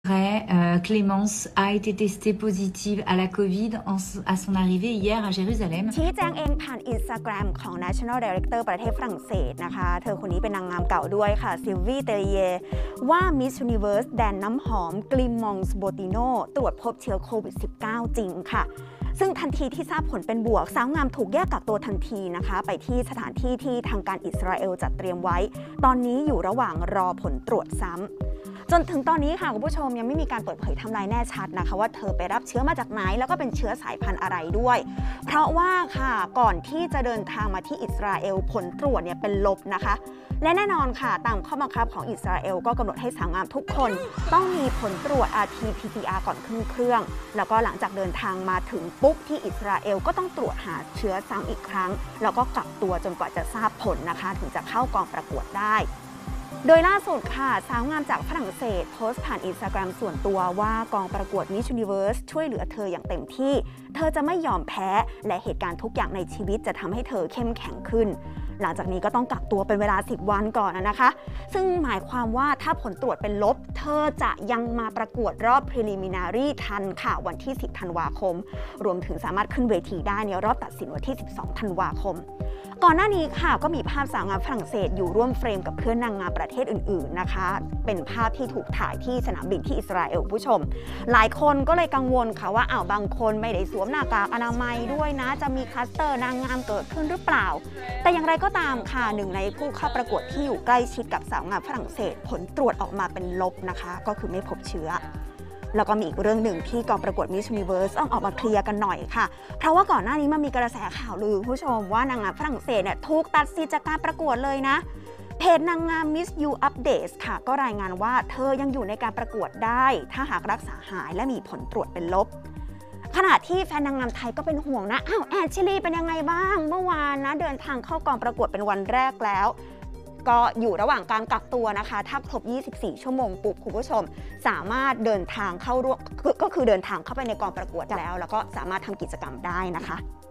Clémence a été testée positive à la Covid à son arrivée hier à Jérusalem. ชี้แจงเองผ่าน Instagram ของ National Director ประเทศฝรั่งเศสนะคะเธอคนนี้เป็นนางงามเก่าด้วยค่ะซิลวีเตเยว่า Miss Universe แดนน้ำหอมกลิมองส์โบติโนตรวจพบเชื้อโควิด -19 จริงค่ะซึ่งทันทีที่ทราบผลเป็นบวกสาวงามถูกแยกกักตัวทันทีนะคะไปที่สถานที่ที่ทางการอิสราเอลจัดเตรียมไว้ตอนนี้อยู่ระหว่างรอผลตรวจซ้ำจนถึงตอนนี้ค่ะคุณผู้ชมยังไม่มีการเปิดเผยไทม์ไลน์แน่ชัดนะคะว่าเธอไปรับเชื้อมาจากไหนแล้วก็เป็นเชื้อสายพันธุ์อะไรด้วยเพราะว่าค่ะก่อนที่จะเดินทางมาที่อิสราเอลผลตรวจเนี่ยเป็นลบนะคะและแน่นอนค่ะตามข้อบังคับของอิสราเอลก็กำหนดให้สาวงามทุกคนต้องมีผลตรวจ RT-PCR ก่อนขึ้นเครื่องแล้วก็หลังจากเดินทางมาถึงปุ๊บที่อิสราเอลก็ต้องตรวจหาเชื้อซ้ำอีกครั้งแล้วก็กักตัวจนกว่าจะทราบผลนะคะถึงจะเข้ากองประกวดได้โดยล่าสุดค่ะสาวงามจากฝรั่งเศสโพสต์ผ่าน Instagram ส่วนตัวว่ากองประกวด Miss Universe ช่วยเหลือเธออย่างเต็มที่เธอจะไม่ยอมแพ้และเหตุการณ์ทุกอย่างในชีวิตจะทำให้เธอเข้มแข็งขึ้นหลังจากนี้ก็ต้องกักตัวเป็นเวลา10 วันก่อนนะคะซึ่งหมายความว่าถ้าผลตรวจเป็นลบเธอจะยังมาประกวดรอบ Preliminary ทันค่ะวันที่10 ธันวาคมรวมถึงสามารถขึ้นเวทีได้ในรอบตัดสินวันที่12 ธันวาคมก่อนหน้านี้ค่ะก็มีภาพสาวงามฝรั่งเศสอยู่ร่วมเฟรมกับเพื่อนนางงามประเทศอื่นๆนะคะเป็นภาพที่ถูกถ่ายที่สนามบินที่อิสราเอลผู้ชมหลายคนก็เลยกังวลค่ะว่าบางคนไม่ได้สวมหน้ากากอนามัยด้วยนะจะมีคลัสเตอร์นางงามเกิดขึ้นหรือเปล่าแต่อย่างไรก็ตามค่ะหนึ่งในผู้เข้าประกวดที่อยู่ใกล้ชิดกับสาวงามฝรั่งเศสผลตรวจออกมาเป็นลบนะคะก็คือไม่พบเชื้อแล้วก็มีอีกเรื่องหนึ่งที่กองประกวด Miss Universe ต้องออกมาเคลียร์กันหน่อยค่ะเพราะว่าก่อนหน้านี้มันมีกระแสข่าวลือผู้ชมว่านางงามฝรั่งเศสเนี่ยถูกตัดสิทธิ์จากการประกวดเลยนะเพจนางงาม Miss You Updates ค่ะก็รายงานว่าเธอยังอยู่ในการประกวดได้ถ้าหากรักษาหายและมีผลตรวจเป็นลบขณะที่แฟนนางงามไทยก็เป็นห่วงนะแอนชิลีเป็นยังไงบ้างเมื่อวานนะเดินทางเข้ากองประกวดเป็นวันแรกแล้วก็อยู่ระหว่างการกักตัวนะคะถ้าครบ24 ชั่วโมงปุ๊บคุณผู้ชมสามารถเดินทางเข้าร่วมก็คือเดินทางเข้าไปในกองประกวดแล้วก็สามารถทำกิจกรรมได้นะคะ